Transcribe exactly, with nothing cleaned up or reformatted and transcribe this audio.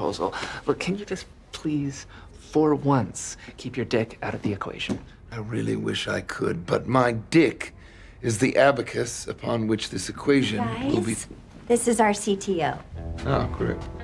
proposal. Look, can you just please, for once, keep your dick out of the equation? I really wish I could, but my dick is the abacus upon which this equation Guys, will be... this is our C T O. Oh, great.